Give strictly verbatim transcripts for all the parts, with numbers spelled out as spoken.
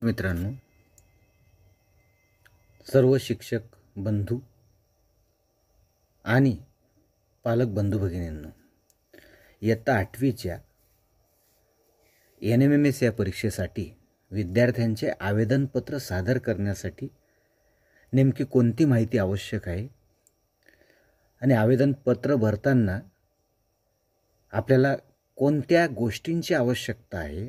मित्रांनो, सर्व शिक्षक बंधू आणि पालक बंधू भगिनींनो, इयत्ता आठवीच्या एन एम एम एस या परीक्षेसाठी विद्यार्थ्यांचे आवेदनपत्र सादर करण्यासाठी नेमकी कोणती माहिती आवश्यक आहे आणि आवेदनपत्र भरताना आपल्याला कोणत्या गोष्टींची आवश्यकता आहे,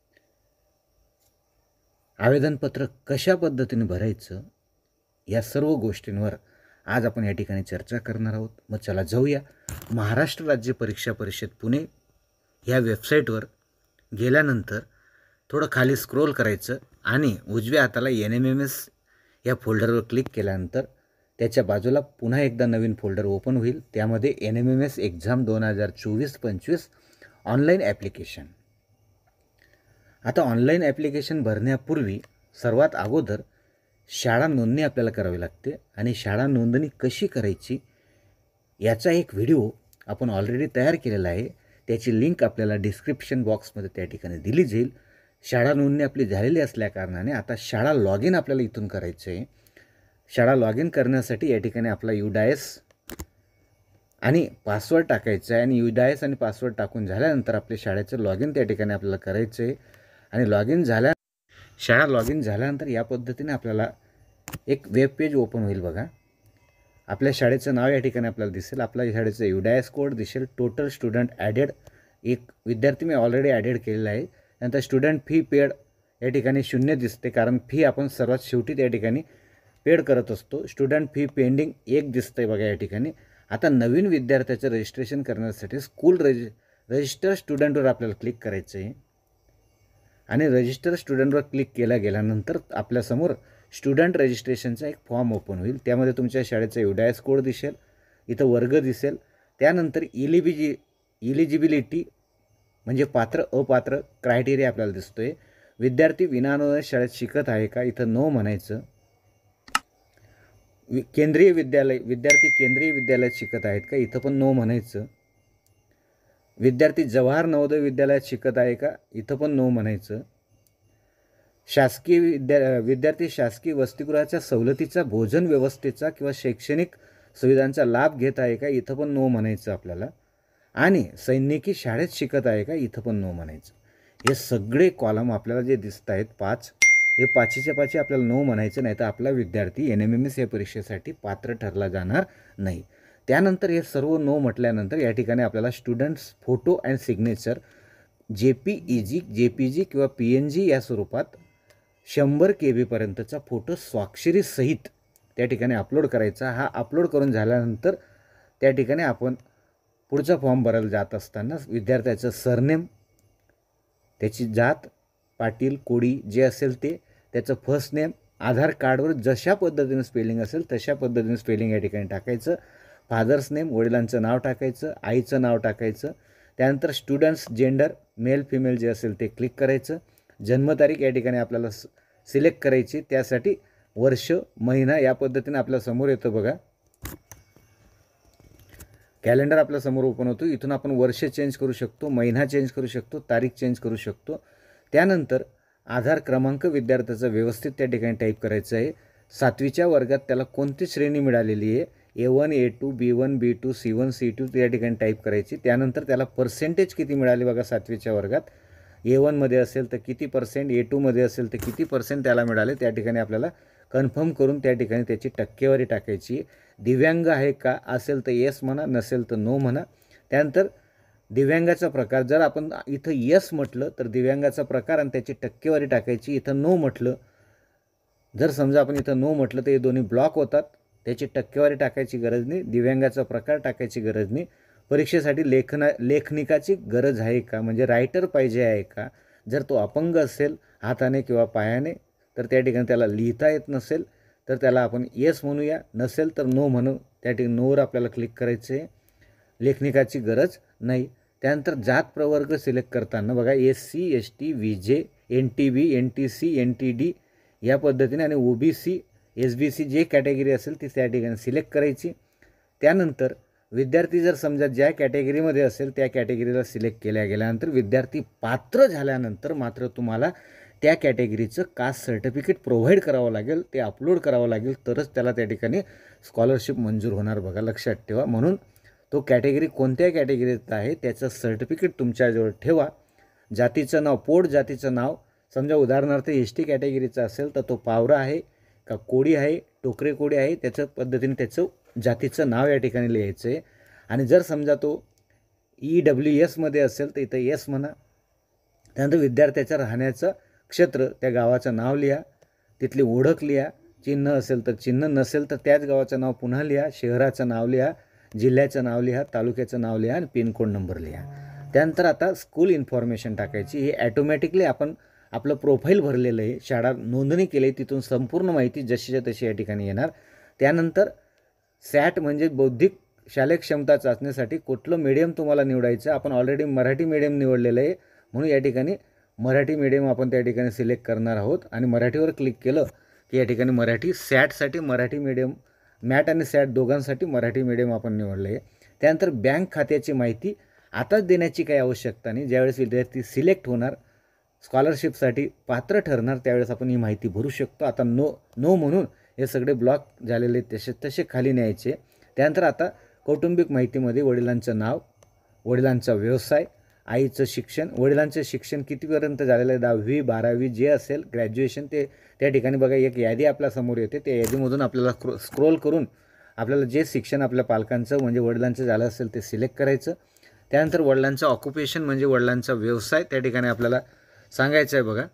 आवेदनपत्र कशा पद्धतीने भरायचं, या सर्व गोष्टींवर आज आपण या ठिकाणी चर्चा करणार आहोत। मग चला जाऊया महाराष्ट्र राज्य परीक्षा परिषद पुणे या वेबसाईटवर गेल्यानंतर थोडं खाली स्क्रोल करायचं आणि उजव्या हाताला एन एम एम एस या फोल्डरवर क्लिक केल्यानंतर त्याच्या बाजूला पुन्हा एकदा नवीन फोल्डर ओपन होईल। त्यामध्ये N M M S exam दोन हजार चोवीस पंचवीस ऑनलाईन ॲप्लिकेशन। आता ऑनलाईन ॲप्लिकेशन भरण्यापूर्वी सर्वात अगोदर शाळा नोंदणी आपल्याला करावी लागते आणि शाळा नोंदणी कशी करायची याचा एक व्हिडिओ आपण ऑलरेडी तयार केलेला आहे। त्याची लिंक आपल्याला डिस्क्रिप्शन बॉक्समध्ये त्या ठिकाणी दिली जाईल। शाळा नोंदणी आपली झालेली असल्याकारणाने आता शाळा लॉग इन आपल्याला इथून करायचं आहे। शाळा लॉग इन करण्यासाठी या ठिकाणी आपला युडायस आणि पासवर्ड टाकायचा आहे आणि युडायस आणि पासवर्ड टाकून झाल्यानंतर आपल्या शाळेचं लॉग इन त्या ठिकाणी आपल्याला करायचं आहे आणि लॉग इन झाल्या शाळा लॉग इन झाल्यानंतर या पद्धतीने आपल्याला एक वेब पेज ओपन होईल। बघा, आपल्या शाळेचं नाव या ठिकाणी आपल्याला दिसेल, आपल्या शाळेचं युडायस कोड दिसेल, टोटल स्टुडंट ॲडेड, एक विद्यार्थी मी ऑलरेडी ॲडेड केलेला आहे। नंतर स्टुडंट फी पेड या ठिकाणी शून्य दिसते, कारण फी आपण सर्वात शेवटी त्या ठिकाणी पेड करत असतो। स्टुडंट फी पेंडिंग एक दिसतंय बघा या ठिकाणी। आता नवीन विद्यार्थ्याचं रजिस्ट्रेशन करण्यासाठी स्कूल रजि रजिस्टर स्टुडंटवर आपल्याला क्लिक करायचं आहे आणि रजिस्टर स्टुडंटवर क्लिक केल्या गेल्यानंतर आपल्यासमोर स्टुडंट रजिस्ट्रेशनचा एक फॉर्म ओपन होईल। त्यामध्ये तुमच्या शाळेचा युडायस कोड दिसेल, इथं वर्ग दिसेल, त्यानंतर इलिबिजि इलिजिबिलिटी म्हणजे पात्र अपात्र क्रायटेरिया आपल्याला दिसतोय। विद्यार्थी विनाअनुदानित शाळेत शिकत आहे का, इथं नो म्हणायचं। केंद्रीय विद्यालय विद्यार्थी केंद्रीय विद्यालयात शिकत आहेत का, इथं पण नो म्हणायचं। विद्यार्थी जवाहर नवोदय विद्यालयात शिकत आहे का, इथं पण नो म्हणायचं। शासकीय विद्या विद्यार्थी शासकीय वसतिगृहाच्या सवलतीचा भोजन व्यवस्थेचा किंवा शैक्षणिक सुविधांचा लाभ घेत आहे का, इथं पण नो म्हणायचं आपल्याला। आणि सैनिकी शाळेत शिकत आहे का, इथं पण नो म्हणायचं। हे सगळे कॉलम आपल्याला जे दिसत आहेत पाच, हे पाचीच्या पाची आपल्याला नो म्हणायचं, नाही तर आपला विद्यार्थी एन एम एम एस या परीक्षेसाठी पात्र ठरला जाणार नाही। त्यानंतर हे सर्व नो म्हटल्यानंतर या ठिकाणी आपल्याला students photo and signature J P E G J P जी किंवा पी एन जी या स्वरूपात शंभर के बीपर्यंतचा फोटो स्वाक्षरीसहित त्या ठिकाणी अपलोड करायचा। हा अपलोड करून झाल्यानंतर त्या ठिकाणी आपण पुढचा फॉर्म भरायला जात असताना विद्यार्थ्याचं सरनेम, त्याची जात, पाटील कोडी जे असेल ते, त्याचं फर्स्ट नेम, आधार कार्डवर जशा पद्धतीने स्पेलिंग असेल तशा पद्धतीने स्पेलिंग या ठिकाणी टाकायचं। फादर्स नेम, वडिलांचं नाव टाकायचं, आईचं नाव टाकायचं। त्यानंतर स्टुडंट्स जेंडर मेल फिमेल जे असेल ते क्लिक करायचं। जन्मतारीख या ठिकाणी आपल्याला सिलेक्ट करायची, त्यासाठी वर्ष महिना या पद्धतीने आपल्या समोर येतं बघा, कॅलेंडर आपल्या समोर ओपन होतो। इथून आपण वर्ष चेंज करू शकतो, महिना चेंज करू शकतो, तारीख चेंज करू शकतो। त्यानंतर आधार क्रमांक विद्यार्थ्याचा व्यवस्थित त्या ठिकाणी टाईप करायचं आहे। सातवीच्या वर्गात त्याला कोणती श्रेणी मिळालेली आहे, A one A two B one B two C one C two त्या ठिकाणी टाईप करायची। त्यानंतर त्याला पर्सेंटेज किती मिळाली बघा सातवीच्या वर्गात, ए वनमध्ये असेल तर किती पर्सेंट, ए टूमध्ये असेल तर किती पर्सेंट त्याला मिळाले, त्या ठिकाणी आपल्याला कन्फर्म करून त्या ठिकाणी त्याची टक्केवारी टाकायची। दिव्यांग आहे का, असेल तर येस म्हणा, नसेल तर नो म्हणा। त्यानंतर दिव्यांगाचा प्रकार, जर आपण इथं येस म्हटलं तर दिव्यांगाचा प्रकार आणि त्याची टक्केवारी टाकायची। इथं नो म्हटलं, जर समजा आपण इथं नो म्हटलं तर हे दोन्ही ब्लॉक होतात, त्याची टक्केवारी टाकायची गरज नाही, दिव्यांगाचा प्रकार टाकायची गरज नाही। परीक्षेसाठी लेखना लेखनिकाची गरज आहे का, म्हणजे रायटर पाहिजे आहे का, जर तो अपंग असेल हाताने किंवा पायाने तर त्या ठिकाणी त्याला लिहिता येत नसेल तर त्याला आपण येस म्हणूया, नसेल तर नो म्हणू, त्या ठिकाणी नोवर आपल्याला क्लिक करायचं आहे। लेखनिकाची गरज नाही। त्यानंतर जात प्रवर्ग सिलेक्ट करताना बघा S C S T V J N T B N T C N T D या पद्धतीने आणि O B C S B C जे कॅटेगरी असेल ती त्या ठिकाणी सिलेक्ट करायची। त्यानंतर विद्यार्थी जर समजा ज्या कॅटेगरीमध्ये असेल त्या कॅटेगरीला सिलेक्ट केल्या गेल्यानंतर विद्यार्थी पात्र झाल्यानंतर मात्र तुम्हाला त्या कॅटेगरीचं कास्ट सर्टिफिकेट प्रोव्हाइड करावं लागेल, ते अपलोड करावं लागेल, तरच त्याला त्या ठिकाणी स्कॉलरशिप मंजूर होणार बघा, लक्षात ठेवा. म्हणून तो कॅटेगरी कोणत्या कॅटेगरीत आहे त्याचं सर्टिफिकेट तुमच्याजवळ ठेवा. जातीचं नाव, पोट जातीचं नाव, समजा उदाहरणार्थ एस टी कॅटेगरीचं असेल तर तो पावरा आहे का कोडी आहे, टोकरे कोडी आहे, त्याच्या पद्धतीने त्याचं जातीचं नाव या ठिकाणी लिहायचं आहे. आणि जर समजा तो ई डब्ल्यू एसमध्ये असेल तर इथं एस म्हणा. त्यानंतर विद्यार्थ्याच्या राहण्याचं क्षेत्र, त्या गावाचं नाव लिहा, तिथली ओळख लिहा, चिन्ह असेल तर चिन्ह, नसेल तर त्याच गावाचं नाव पुन्हा लिहा, शहराचं नाव लिहा, जिल्ह्याचं नाव लिहा, तालुक्याचं नाव लिहा आणि पिनकोड नंबर लिहा. त्यानंतर आता स्कूल इन्फॉर्मेशन टाकायची. हे ॲटोमॅटिकली आपण आपलं प्रोफाईल भरलेलं आहे, शाळा नोंदणी केली आहे, तिथून संपूर्ण माहिती जशीच्या तशी या ठिकाणी येणार. त्यानंतर सॅट म्हणजे बौद्धिक शालेय क्षमता चाचणीसाठी कुठलं मीडियम तुम्हाला निवडायचं. आपण ऑलरेडी मराठी मीडियम निवडलेलं आहे, म्हणून या ठिकाणी मराठी मीडियम आपण त्या ठिकाणी सिलेक्ट करणार आहोत. आणि मराठीवर क्लिक केलं की या ठिकाणी मराठी, सॅटसाठी मराठी मीडियम, मॅट आणि सॅट दोघांसाठी मराठी मीडियम आपण निवडलं आहे. त्यानंतर बँक खात्याची माहिती आताच देण्याची काही आवश्यकता नाही. ज्यावेळेस विद्यार्थी सिलेक्ट होणार, स्कॉलरशिपसाठी पात्र ठरणार, त्यावेळेस आपण ही माहिती भरू शकतो. आता नो नो म्हणून हे सगळे ब्लॉक झालेले तसे तसे खाली न्यायचे. त्यानंतर आता कौटुंबिक माहितीमध्ये वडिलांचं नाव, वडिलांचा व्यवसाय, आईचं शिक्षण, वडिलांचं शिक्षण कितीपर्यंत झालेलं आहे, दहावी बारावी जे असेल, ग्रॅज्युएशन, ते त्या ठिकाणी बघा एक यादी आपल्यासमोर येते. त्या यादीमधून आपल्याला क्रो स्क्रोल करून आपल्याला जे शिक्षण आपल्या पालकांचं म्हणजे वडिलांचं झालं असेल ते सिलेक्ट करायचं. त्यानंतर वडिलांचं ऑक्युपेशन म्हणजे वडिलांचा व्यवसाय त्या ठिकाणी आपल्याला सांगायचं आहे बघा,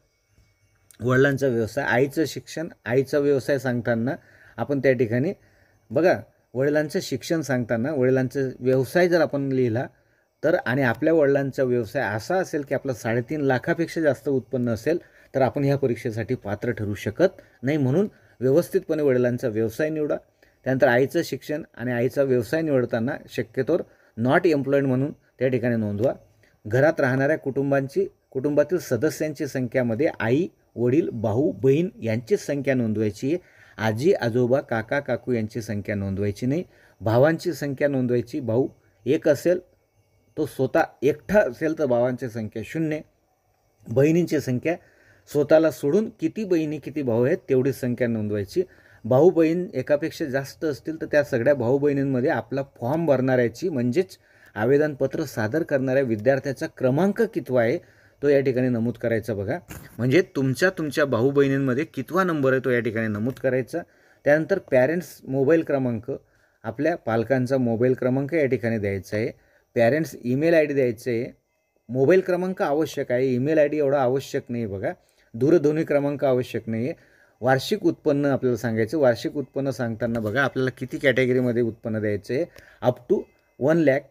वडिलांचा व्यवसाय. आईचं शिक्षण, आईचा व्यवसाय सांगताना आपण त्या ठिकाणी बघा, वडिलांचं शिक्षण सांगताना वडिलांचा व्यवसाय जर आपण लिहिला तर, आणि आपल्या वडिलांचा व्यवसाय असा असेल की आपलं साडेतीन लाखापेक्षा जास्त उत्पन्न असेल तर आपण ह्या परीक्षेसाठी पात्र ठरू शकत नाही. म्हणून व्यवस्थितपणे वडिलांचा व्यवसाय निवडा. त्यानंतर आईचं शिक्षण आणि आईचा व्यवसाय निवडताना शक्यतोवर नॉट एम्प्लॉईड म्हणून त्या ठिकाणी नोंदवा. घरात राहणाऱ्या कुटुंबांची कुटुंबातील सदस्यांची संख्यामध्ये आई, वडील, भाऊ, बहीण यांचीच संख्या नोंदवायची आहे. आजी, आजोबा, काका, काकू यांची संख्या नोंदवायची नाही. भावांची संख्या नोंदवायची. भाऊ एक असेल तो स्वतः एकटा असेल तर भावांची संख्या शून्य. बहिणींची संख्या स्वतःला सोडून किती बहिणी किती भाऊ आहेत तेवढी संख्या नोंदवायची. भाऊ बहीण एकापेक्षा जास्त असतील तर त्या सगळ्या भाऊ बहिणींमध्ये आपला फॉर्म भरणाऱ्याची म्हणजेच आवेदनपत्र सादर करणाऱ्या विद्यार्थ्याचा क्रमांक कितवा आहे तो या ठिकाणी नमूद करायचा बघा. म्हणजे तुमच्या तुमच्या भाऊ बहिणींमध्ये कितवा नंबर आहे तो या ठिकाणी नमूद करायचा. त्यानंतर पॅरेंट्स मोबाईल क्रमांक, आपल्या पालकांचा मोबाईल क्रमांक या ठिकाणी द्यायचा आहे. पॅरेंट्स ईमेल आय डी द्यायचं आहे. मोबाईल क्रमांक आवश्यक आहे, ईमेल आय डी एवढा आवश्यक नाही बघा. दूरध्वनी क्रमांक आवश्यक नाही आहे. वार्षिक उत्पन्न आपल्याला सांगायचं. वार्षिक उत्पन्न सांगताना बघा आपल्याला किती कॅटेगरीमध्ये उत्पन्न द्यायचं आहे. Up to one lakh,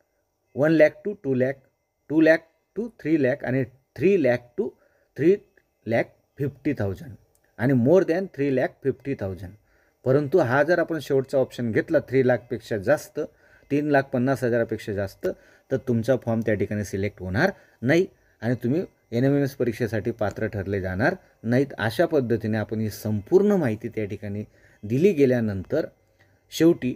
one lakh to two lakh, two lakh to three lakh आणि three lakh to three lakh fifty thousand आणि more than three lakh fifty thousand. परंतु हा जर आपण शेवटचा ऑप्शन घेतला थ्री लाखपेक्षा जास्त, तीन लाख पन्नास हजारापेक्षा जास्त, तर तुमचा फॉर्म त्या ठिकाणी सिलेक्ट होणार नाही आणि तुम्ही एन एम एम एस परीक्षेसाठी पात्र ठरले जाणार नाहीत. अशा पद्धतीने आपण ही संपूर्ण माहिती त्या ठिकाणी दिली गेल्यानंतर शेवटी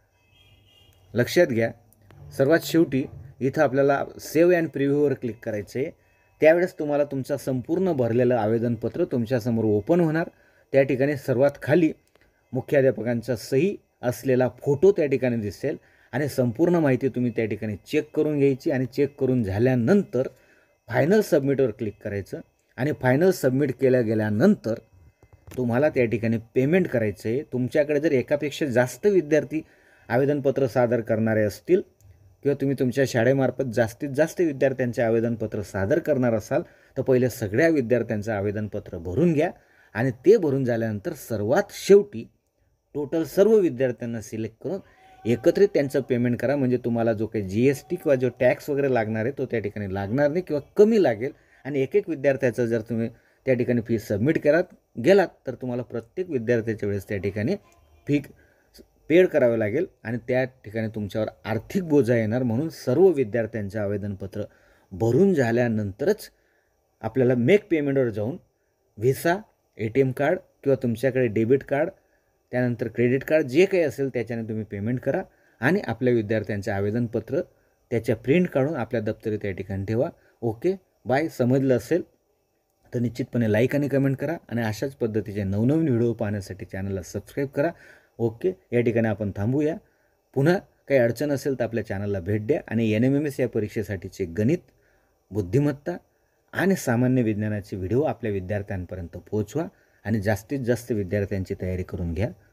लक्षात घ्या, सर्वात शेवटी इथं आपल्याला सेव्ह अँड प्रिव्ह्यूवर क्लिक करायचं आहे. त्यावेळेस तुम्हाला तुमचा संपूर्ण भरलेलं आवेदनपत्र तुमच्यासमोर ओपन होणार. त्या ठिकाणी सर्वात खाली मुख्याध्यापकांचा सही असलेला फोटो त्या ठिकाणी दिसेल आणि संपूर्ण माहिती तुम्ही त्या ठिकाणी चेक करून घ्यायची आणि चेक करून झाल्यानंतर फायनल सबमिटवर क्लिक करायचं आणि फायनल सबमिट केल्या गेल्यानंतर तुम्हाला त्या ठिकाणी पेमेंट करायचं आहे. तुमच्याकडे जर एकापेक्षा जास्त विद्यार्थी आवेदनपत्र सादर करणारे असतील किंवा तुम्ही तुमच्या शाळेमार्फत जास्तीत जास्त विद्यार्थ्यांचे आवेदनपत्र सादर करणार असाल तर पहिले सगळ्या विद्यार्थ्यांचं आवेदनपत्र भरून घ्या आणि ते भरून झाल्यानंतर सर्वात शेवटी टोटल सर्व विद्यार्थ्यांना सिलेक्ट करून एकत्रित त्यांचं पेमेंट करा. म्हणजे तुम्हाला जो काही जी एस टी किंवा जो टॅक्स वगैरे लागणार आहे तो त्या ठिकाणी लागणार नाही किंवा कमी लागेल. आणि एक एक विद्यार्थ्याचं जर तुम्ही त्या ठिकाणी फी सबमिट करत गेलात तर तुम्हाला प्रत्येक विद्यार्थ्याच्या वेळेस त्या ठिकाणी फी पेड करावे लागेल आणि त्या ठिकाणी तुमच्यावर आर्थिक बोजा येणार. म्हणून सर्व विद्यार्थ्यांचं आवेदनपत्र भरून झाल्यानंतरच आपल्याला मेक पेमेंटवर जाऊन Visa, A T M card किंवा तुमच्याकडे डेबिट कार्ड, त्यानंतर क्रेडिट कार्ड जे काही असेल त्याच्याने तुम्ही पेमेंट करा आणि आपल्या विद्यार्थ्यांचे आवेदनपत्र त्याच्या प्रिंट काढून आपल्या दप्तरी त्या ठिकाणी ठेवा. Okay bye. समजलं असेल तर निश्चितपणे लाईक आणि कमेंट करा आणि अशाच पद्धतीचे नवनवीन व्हिडिओ पाहण्यासाठी चॅनलला सबस्क्राईब करा. ओके, या ठिकाणी आपण थांबूया. पुन्हा काही अडचण असेल तर आपल्या चॅनलला भेट द्या आणि एन एम एम एस या परीक्षेसाठीचे गणित, बुद्धिमत्ता आणि सामान्य विज्ञानाचे व्हिडिओ आपल्या विद्यार्थ्यांपर्यंत पोहोचवा आणि जास्तीत जास्त विद्यार्थ्यांची तयारी करून घ्या.